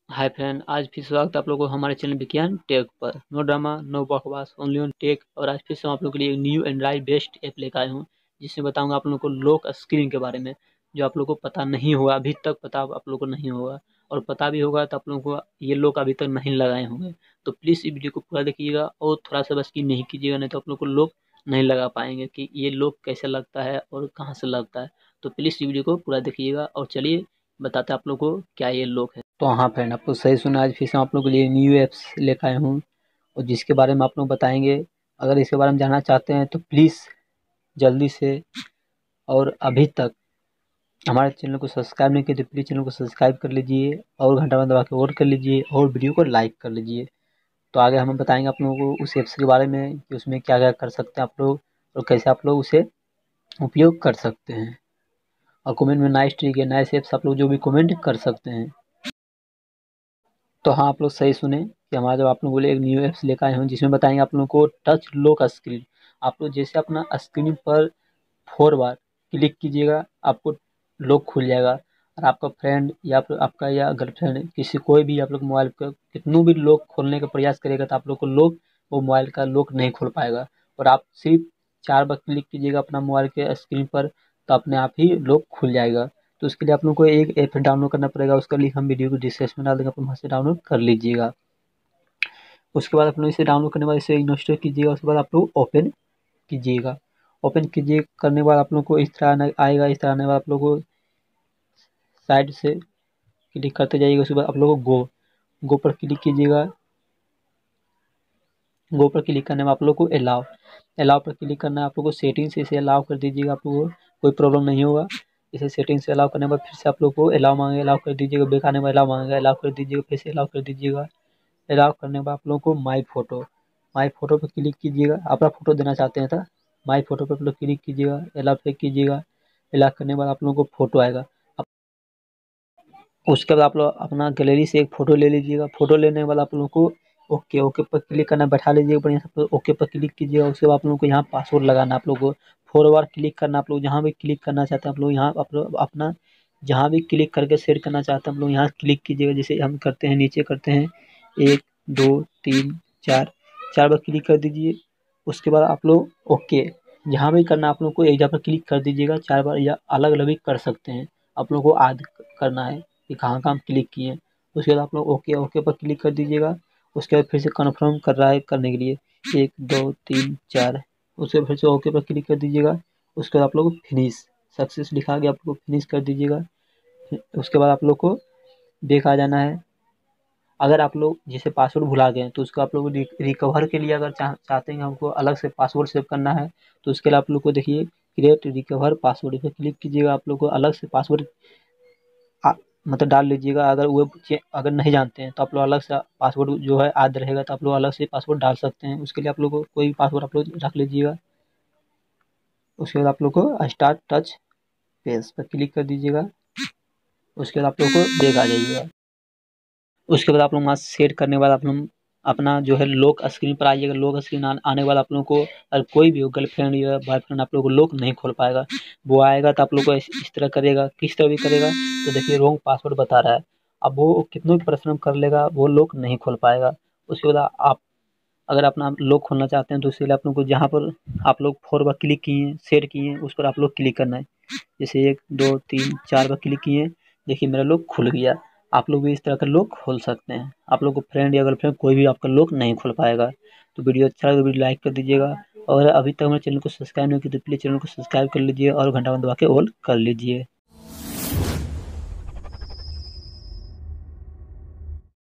Hi friend, आज फिर स्वागत है आप लोगों को हमारे चैनल विज्ञान टेक पर। नो ड्रामा नो बकवास, ओनली ऑन टेक। और आज फिर से हम आप लोगों के लिए एक न्यू एंड्रॉइड बेस्ड ऐप लेकर आए हूँ, जिसमें बताऊंगा आप लोगों को लॉक स्क्रीन के बारे में, जो आप लोगों को पता नहीं होगा, अभी तक पता आप लोगों को नहीं होगा। और पता भी होगा तो आप लोगों को ये लॉक अभी तक नहीं लगाए होंगे। तो प्लीज़ इस वीडियो को पूरा देखिएगा और थोड़ा सा बस की नहीं कीजिएगा, नहीं तो आप लोग को लॉक नहीं लगा पाएंगे कि ये लॉक कैसे लगता है और कहाँ से लगता है। तो प्लीज़ इस वीडियो को पूरा देखिएगा और चलिए बताते हैं आप लोग को क्या ये लॉक है। तो हाँ फ्रेंड, आपको सही सुना, आज फिर से हम आप लोग के लिए न्यू ऐप्स लेकर आए हूँ और जिसके बारे में आप लोग बताएंगे। अगर इसके बारे में जानना चाहते हैं तो प्लीज़ जल्दी से, और अभी तक हमारे चैनल को सब्सक्राइब नहीं किए तो प्लीज़ चैनल को सब्सक्राइब कर लीजिए और घंटा बंद दबा के और कर लीजिए और वीडियो को लाइक कर लीजिए। तो आगे हम बताएंगे आप लोगों को उस ऐप्स के बारे में कि उसमें क्या क्या कर सकते हैं आप लोग और कैसे आप लोग उसे उपयोग कर सकते हैं। और कमेंट में नाइस ट्रिक है, नाइस ऐप्स आप लोग जो भी कमेंट कर सकते हैं। तो हाँ, आप लोग सही सुने कि हमारा जब आप लोगों के लिए एक न्यू ऐप्स लेकर आए हैं, जिसमें बताएंगे आप लोगों को टच लॉक स्क्रीन। आप लोग जैसे अपना स्क्रीन पर 4 बार क्लिक कीजिएगा, आपको लॉक खुल जाएगा। और आपका फ्रेंड या फिर आपका या गर्लफ्रेंड किसी कोई भी आप लोग मोबाइल का कितनों भी लॉक खोलने का प्रयास करेगा तो आप लोग को लॉक, वो मोबाइल का लॉक नहीं खोल पाएगा। और आप सिर्फ 4 बार क्लिक कीजिएगा अपना मोबाइल के स्क्रीन पर, तो अपने आप ही लॉक खुल जाएगा। तो उसके लिए आप लोग को एक ऐप डाउनलोड करना पड़ेगा, उसका लिंक हम वीडियो को डिस्क्रिप्शन में डाल देंगे, आप वहाँ से डाउनलोड कर लीजिएगा। उसके बाद आप लोग इसे डाउनलोड करने के बाद इसे इंस्टॉल कीजिएगा। उसके बाद आप लोग ओपन कीजिएगा। ओपन कीजिए करने के बाद आप लोग को इस तरह आएगा। इस तरह आने के बाद आप लोग को साइड से क्लिक करते जाइएगा। उसके बाद आप लोग को गो पर क्लिक कीजिएगा। गो पर क्लिक करने में आप लोग को अलाउ अलाउ पर क्लिक करना है। आप लोग को सेटिंग से इसे अलाउ कर दीजिएगा, आप लोग को कोई प्रॉब्लम नहीं होगा। इसे सेटिंग से अलाउ करने के बाद फिर से आप लोग को अलाउ मांगे, अलाउ कर दीजिएगा। बैक आने में अलाउ मांगेगा, अलाउ कर दीजिएगा, फिर से अलाउ कर दीजिएगा। अलाउ करने के बाद आप लोग को माई फोटो पर क्लिक कीजिएगा। अपना फोटो देना चाहते हैं तो माई फोटो पर आप लोग क्लिक कीजिएगा, अलाउ पे कीजिएगा। अलाउ करने के बाद आप लोगों को फोटो आएगा। उसके बाद आप लोग अपना गैलरी से एक फ़ोटो ले लीजिएगा। फ़ोटो लेने के बाद आप लोगों को ओके पर क्लिक करना, बैठा लीजिएगा बढ़िया से। ओके पर क्लिक कीजिएगा। उसके बाद आप लोगों को यहाँ पासवर्ड लगाना, आप लोगों को 4 बार क्लिक करना। आप लोग जहाँ भी क्लिक करना चाहते हैं आप लोग यहाँ आप लोग अपना जहाँ भी क्लिक करके सेट करना चाहते हैं आप लोग यहाँ क्लिक कीजिएगा। जैसे हम करते हैं, नीचे करते हैं 1 2 3 4 4 बार क्लिक कर दीजिए। उसके बाद आप लोग ओके जहाँ भी करना आप लोग को एक जगह पर क्लिक कर दीजिएगा। 4 बार या अलग अलग भी कर सकते हैं, आप लोग को आद करना है कि कहाँ कहाँ क्लिक किए। उसके बाद आप लोग ओके पर क्लिक कर दीजिएगा। उसके बाद फिर से कन्फर्म कर रहा है करने के लिए 1 2 3 4। उसके बाद फिर से ओके पर क्लिक कर दीजिएगा। उसके बाद आप लोग फिनिश सक्सेस लिखा गया, आप लोग फिनिश कर दीजिएगा। उसके बाद आप लोग को बैक आ जाना है। अगर आप लोग जैसे पासवर्ड भुला गए हैं तो उसको आप लोग रिकवर के लिए अगर चाहते हैं हमको अलग से पासवर्ड सेव करना है तो उसके लिए आप लोग को देखिए क्रिएट रिकवर पासवर्ड पर क्लिक कीजिएगा। आप लोग को अलग से पासवर्ड मतलब डाल लीजिएगा। अगर वो अगर नहीं जानते हैं तो आप लोग अलग से पासवर्ड जो है याद रहेगा तो आप लोग अलग से पासवर्ड डाल सकते हैं। उसके लिए आप लोग को कोई भी पासवर्ड आप लोग रख लीजिएगा। उसके बाद आप लोग को स्टार्ट टच पेज पर क्लिक कर दीजिएगा। उसके बाद आप लोग को बैक आ जाइएगा। उसके बाद आप लोग वहाँ सेट करने के बाद आप लोग अपना जो है लॉक स्क्रीन पर आइएगा। लॉक स्क्रीन आने के बाद आप लोगों को अगर कोई भी हो गर्लफ्रेंड या बॉयफ्रेंड आप लोग को लॉक नहीं खोल पाएगा। वो आएगा तो आप लोग को इस तरह करेगा, किस तरह भी करेगा तो देखिए रॉन्ग पासवर्ड बता रहा है। अब वो कितना भी परिश्रम कर लेगा वो लॉक नहीं खोल पाएगा। उसके बाद आप अगर अपना लॉक खोलना चाहते हैं तो उसके लिए आप लोग को जहाँ पर आप लोग 4 बार क्लिक किए हैं सेट किए हैं उस पर आप लोग क्लिक करना है। जैसे 1 2 3 4 बार क्लिक किए हैं, देखिए मेरा लॉक खुल गया। आप लोग भी इस तरह का लॉक खोल सकते हैं। आप लोग को फ्रेंड या गर्लफ्रेंड कोई भी आपका लॉक नहीं खोल पाएगा। तो वीडियो अच्छा लगा तो वीडियो लाइक कर दीजिएगा। और अभी तक हमारे चैनल को सब्सक्राइब नहीं किया तो प्लीज़ चैनल को सब्सक्राइब कर लीजिए और घंटा दबा के ऑल कर लीजिए।